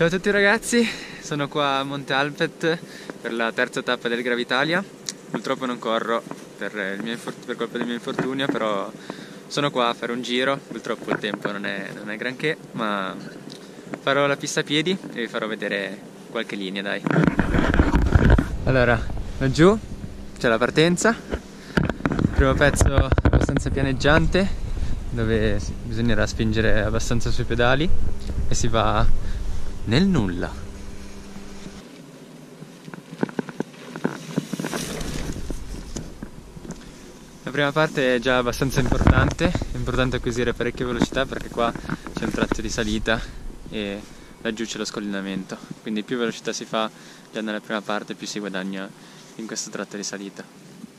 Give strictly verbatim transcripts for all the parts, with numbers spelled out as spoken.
Ciao a tutti ragazzi, sono qua a Monte Alpet per la terza tappa del Gravitalia. Purtroppo non corro per, il mio per colpa del mio infortunio, però sono qua a fare un giro. Purtroppo il tempo non è, non è granché, ma farò la pista a piedi e vi farò vedere qualche linea, dai. Allora, laggiù c'è la partenza, il primo pezzo abbastanza pianeggiante, dove bisognerà spingere abbastanza sui pedali e si va nel nulla. La prima parte è già abbastanza importante, è importante acquisire parecchia velocità perché qua c'è un tratto di salita e laggiù c'è lo scollinamento, quindi più velocità si fa già nella prima parte più si guadagna in questo tratto di salita.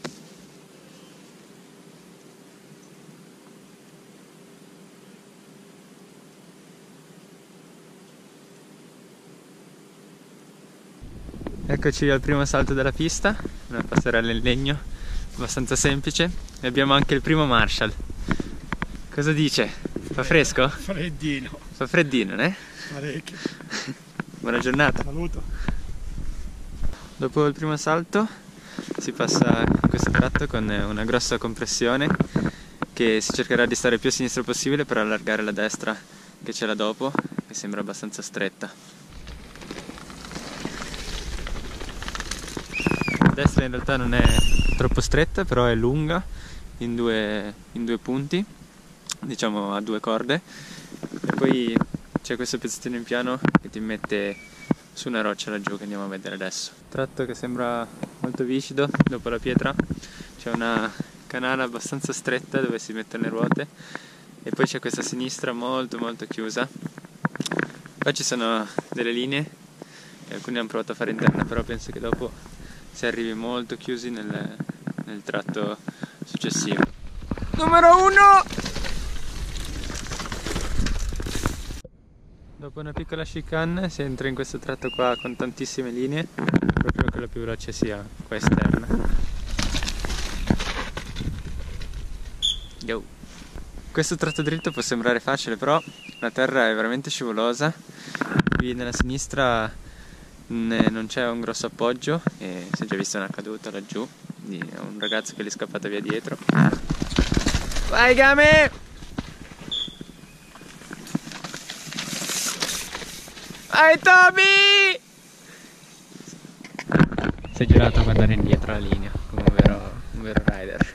Eccoci al primo salto della pista, una passerella in legno abbastanza semplice, e abbiamo anche il primo Marshall. Cosa dice? Fa fresco? Freddino. Fa freddino, né? Parecchio. Buona giornata. Saluto. Dopo il primo salto si passa in questo tratto con una grossa compressione che si cercherà di stare più a sinistra possibile per allargare la destra che c'è là dopo, che sembra abbastanza stretta. La destra in realtà non è troppo stretta, però è lunga in due, in due punti, diciamo a due corde, e poi c'è questo pezzettino in piano che ti mette su una roccia laggiù che andiamo a vedere adesso. Tratto che sembra molto viscido, dopo la pietra c'è una canale abbastanza stretta dove si mettono le ruote e poi c'è questa sinistra molto molto chiusa. Qua ci sono delle linee e alcuni hanno provato a fare interna, però penso che dopo si arrivi molto chiusi nel, nel tratto successivo. Numero uno! Dopo una piccola chicane si entra in questo tratto qua con tantissime linee, proprio che la più veloce sia qua esterna. Yo. Questo tratto dritto può sembrare facile, però la terra è veramente scivolosa. Qui nella sinistra non c'è un grosso appoggio e si è già vista una caduta laggiù di un ragazzo che gli è scappata via dietro. Vai Game! Vai Toby! Si è girato a guardare indietro la linea come un vero, un vero rider.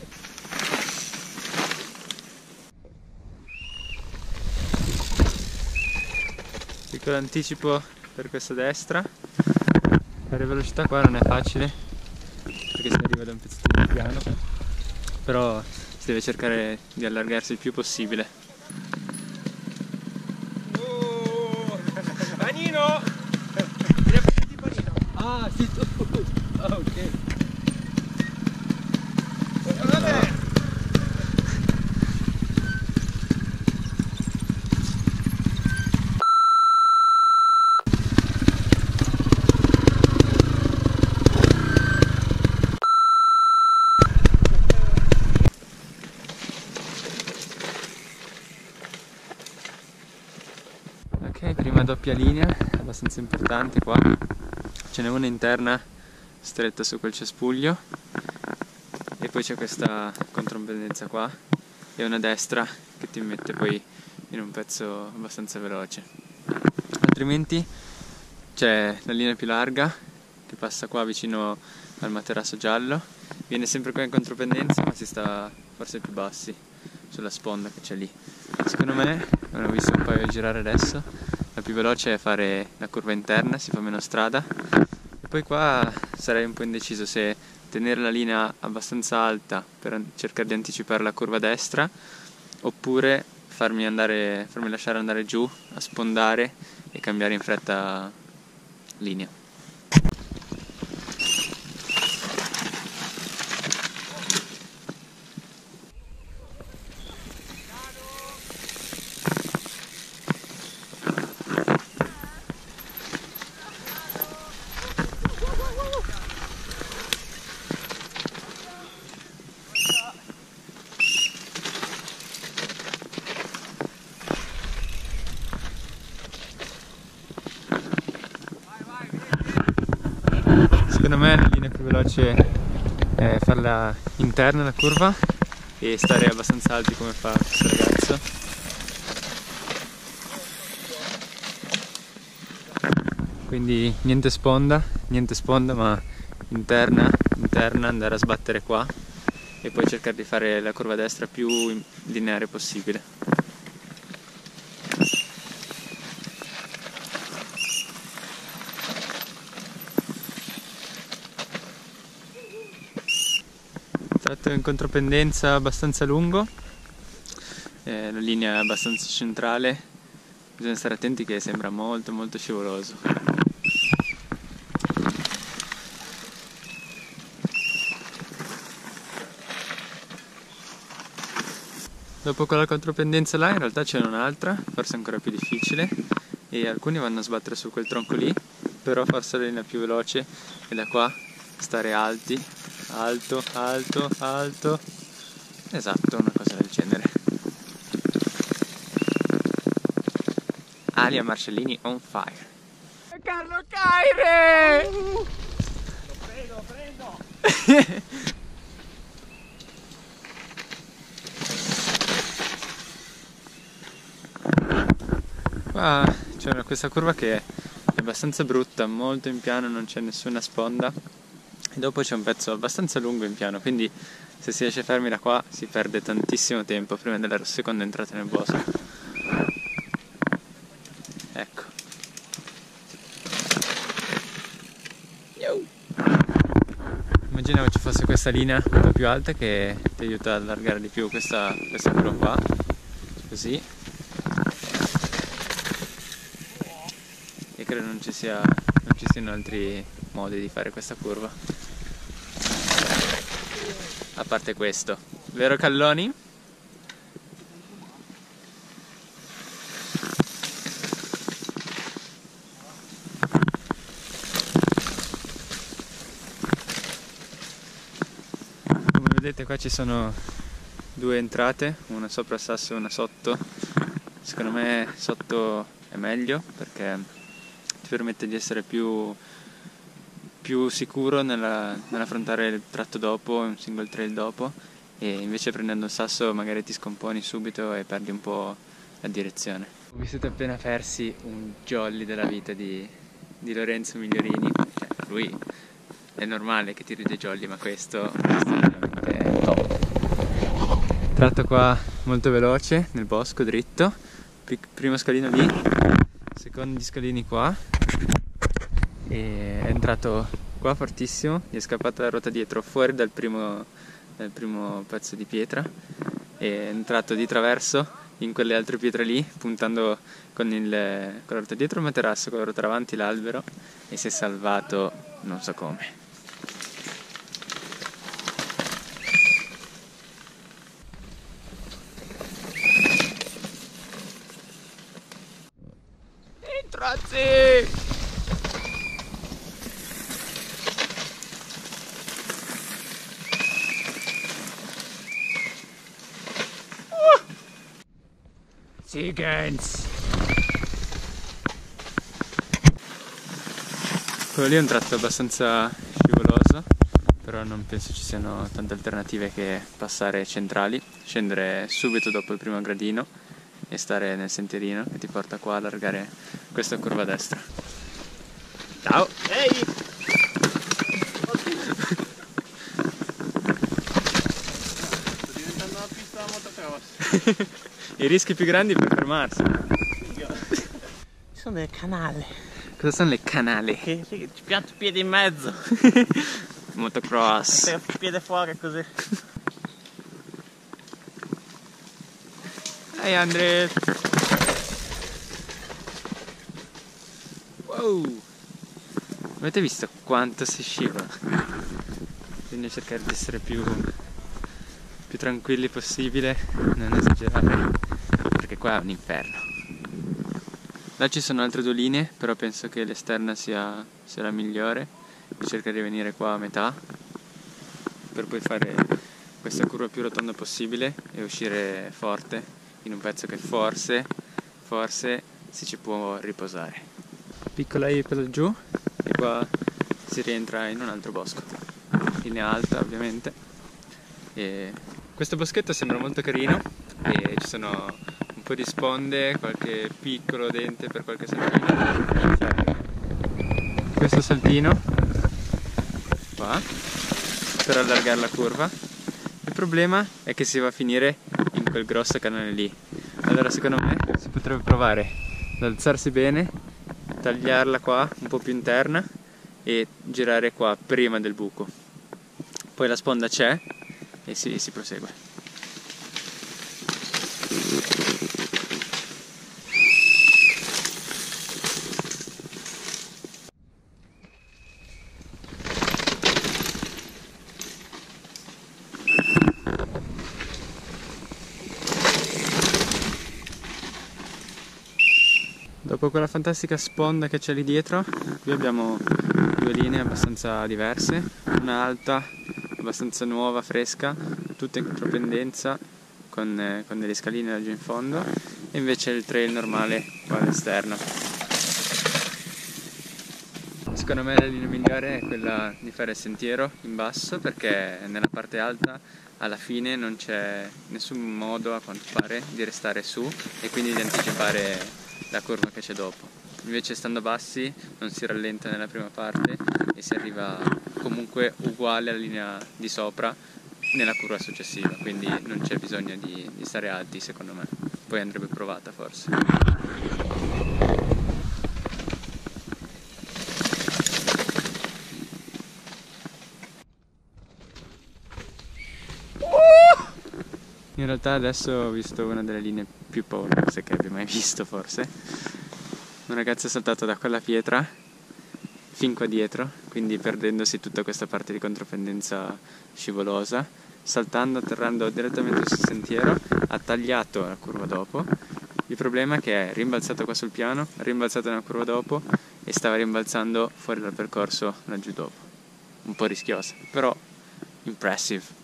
Piccolo anticipo per questa destra. Fare velocità qua non è facile perché si arriva da un pezzettino di piano, però si deve cercare di allargarsi il più possibile. Oh, panino! Vieni a prendere il panino. Ah, sì, tu! Oh, ok. Guardate! Ok, prima doppia linea, abbastanza importante qua. Ce n'è una interna stretta su quel cespuglio e poi c'è questa contropendenza qua e una destra che ti mette poi in un pezzo abbastanza veloce. Altrimenti c'è la linea più larga che passa qua vicino al materasso giallo, viene sempre qua in contropendenza ma si sta forse più bassi sulla sponda che c'è lì. Secondo me, non ho visto un paio girare adesso, la più veloce è fare la curva interna, si fa meno strada, e poi qua sarei un po' indeciso se tenere la linea abbastanza alta per cercare di anticipare la curva destra oppure farmi, andare, farmi lasciare andare giù a spondare e cambiare in fretta linea. secondo me la linea più veloce è farla interna la curva e stare abbastanza alti come fa questo ragazzo. Quindi niente sponda, niente sponda ma interna, interna, andare a sbattere qua e poi cercare di fare la curva destra più lineare possibile. Tratto in contropendenza abbastanza lungo, eh, la linea è abbastanza centrale, bisogna stare attenti che sembra molto molto scivoloso. Dopo quella contropendenza là in realtà c'è un'altra, forse ancora più difficile, e alcuni vanno a sbattere su quel tronco lì, però forse la linea più veloce è da qua, stare alti, alto, alto, alto, esatto, una cosa del genere. Alia Marcellini on fire. Carlo Caire! Lo prendo, lo prendo! Qua c'è questa curva che è abbastanza brutta, molto in piano, non c'è nessuna sponda e dopo c'è un pezzo abbastanza lungo in piano, quindi se si riesce a fermi da qua si perde tantissimo tempo prima della seconda entrata nel bosco. Ecco. Immaginavo ci fosse questa linea un po' più alta che ti aiuta ad allargare di più questa, questa curva qua, così. E credo non ci sia, non ci siano altri modi di fare questa curva. A parte questo, vero Calloni? Come vedete qua ci sono due entrate, una sopra il sasso e una sotto. Secondo me sotto è meglio perché ti permette di essere più, più sicuro nella, nell'affrontare il tratto dopo, un single trail dopo, e invece prendendo il sasso magari ti scomponi subito e perdi un po' la direzione. Vi siete appena persi un jolly della vita di, di Lorenzo Migliorini. Cioè, lui è normale che tiri dei jolly, ma questo, questo è veramente top. Tratto qua molto veloce nel bosco, dritto, primo scalino lì, secondi scalini qua, e è entrato qua fortissimo, gli è scappata la ruota dietro fuori dal primo, dal primo pezzo di pietra, è entrato di traverso in quelle altre pietre lì, puntando con, il, con la ruota dietro il materasso, con la ruota davanti l'albero, e si è salvato non so come. Grazie! Uh! Chickens! Quello lì è un tratto abbastanza scivoloso, però non penso ci siano tante alternative che passare centrali, scendere subito dopo il primo gradino e stare nel sentierino che ti porta qua a allargare questa curva a destra. Ciao! Ehi! Sto diventando una pista da motocross. I rischi più grandi per fermarsi. Ci sono delle canale. Cosa sono le canale? Che, che ci pianti il piede in mezzo. Motocross. Il piede fuori così. Ehi Andre! Wow! Avete visto quanto si scivola? Bisogna cercare di essere più, più tranquilli possibile, non esagerare, perché qua è un inferno. Là ci sono altre due linee, però penso che l'esterna sia, sia la migliore. Io cercherò di venire qua a metà, per poi fare questa curva più rotonda possibile e uscire forte in un pezzo che forse, forse si ci può riposare. Piccola ipe laggiù, e qua si rientra in un altro bosco, linea alta ovviamente. E questo boschetto sembra molto carino e ci sono un po' di sponde, qualche piccolo dente per qualche saltino, cioè, questo saltino qua per allargare la curva. Il problema è che si va a finire in quel grosso canale lì. Allora secondo me si potrebbe provare ad alzarsi bene, tagliarla qua un po' più interna e girare qua prima del buco. Poi la sponda c'è e si, si prosegue. Dopo quella fantastica sponda che c'è lì dietro, qui abbiamo due linee abbastanza diverse, una alta, abbastanza nuova, fresca, tutta in contropendenza, con, eh, con delle scaline laggiù in fondo, e invece il trail normale qua all'esterno. Secondo me la linea migliore è quella di fare il sentiero in basso, perché nella parte alta alla fine non c'è nessun modo, a quanto pare, di restare su e quindi di anticipare la curva che c'è dopo. Invece stando bassi non si rallenta nella prima parte e si arriva comunque uguale alla linea di sopra nella curva successiva, quindi non c'è bisogno di, di stare alti secondo me. Poi andrebbe provata forse. In realtà adesso ho visto una delle linee più paurose che abbia mai visto forse. Un ragazzo è saltato da quella pietra fin qua dietro, quindi perdendosi tutta questa parte di contropendenza scivolosa, saltando, atterrando direttamente sul sentiero, ha tagliato la curva dopo. Il problema è che è rimbalzato qua sul piano, ha rimbalzato nella curva dopo e stava rimbalzando fuori dal percorso laggiù dopo. Un po' rischiosa, però impressive.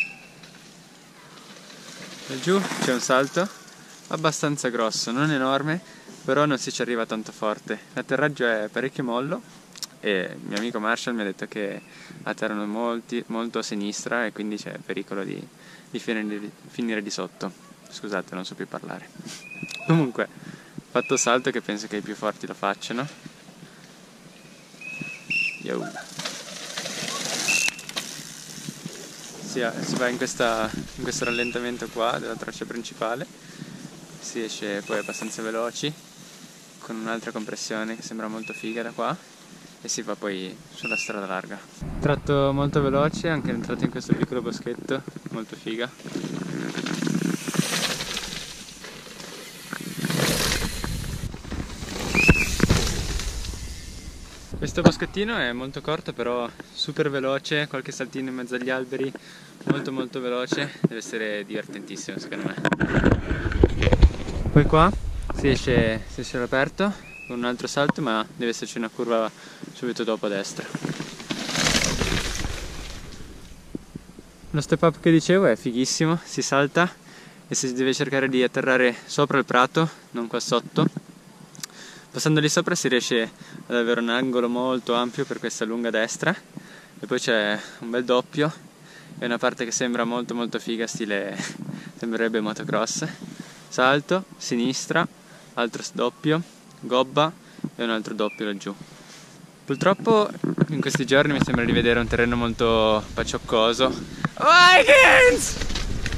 Laggiù c'è un salto abbastanza grosso, non enorme, però non si ci arriva tanto forte. L'atterraggio è parecchio mollo e il mio amico Marshall mi ha detto che atterrano molti, molto a sinistra e quindi c'è pericolo di, di, finire, di finire di sotto. Scusate, non so più parlare. Comunque, fatto salto che penso che i più forti lo facciano. Yo. Si, si va in, questa, in questo rallentamento qua della traccia principale, si esce poi abbastanza veloci con un'altra compressione che sembra molto figa da qua e si va poi sulla strada larga. Tratto molto veloce, anche entrato in questo piccolo boschetto, molto figa. Questo boschettino è molto corto però super veloce, qualche saltino in mezzo agli alberi, molto molto veloce, deve essere divertentissimo secondo me. Poi qua si esce, si esce all'aperto con un altro salto, ma deve esserci una curva subito dopo a destra. Lo step up che dicevo è fighissimo, si salta e si deve cercare di atterrare sopra il prato, non qua sotto. Passando lì sopra si riesce ad avere un angolo molto ampio per questa lunga destra e poi c'è un bel doppio e una parte che sembra molto molto figa, stile sembrerebbe motocross. Salto, sinistra, altro doppio, gobba e un altro doppio laggiù. Purtroppo in questi giorni mi sembra di vedere un terreno molto paccioccoso. Vikings!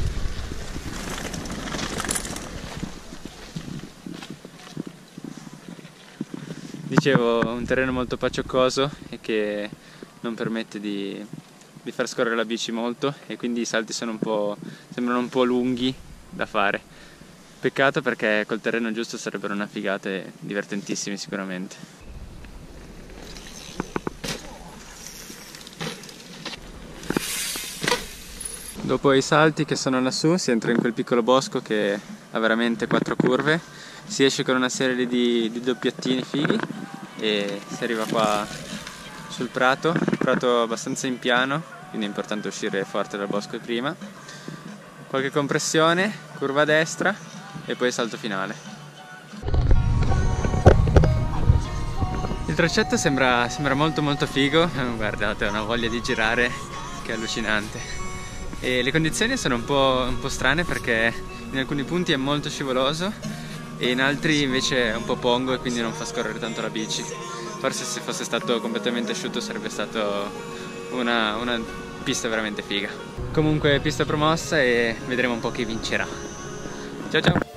Dicevo, un terreno molto paccioccoso e che non permette di, di far scorrere la bici molto e quindi i salti sono un po', sembrano un po' lunghi da fare. Peccato perché col terreno giusto sarebbero una figata e divertentissimi sicuramente. Dopo i salti che sono lassù si entra in quel piccolo bosco che ha veramente quattro curve, si esce con una serie di, di doppiettini fighi e si arriva qua sul prato, il prato abbastanza in piano, quindi è importante uscire forte dal bosco prima. Qualche compressione, curva a destra e poi salto finale. Il tracetto sembra, sembra molto molto figo, guardate, ho una voglia di girare che è allucinante. E le condizioni sono un po', un po' strane perché in alcuni punti è molto scivoloso e in altri invece è un po' pongo e quindi non fa scorrere tanto la bici. Forse se fosse stato completamente asciutto sarebbe stato una, una pista veramente figa. Comunque pista promossa e vedremo un po' chi vincerà. Ciao ciao!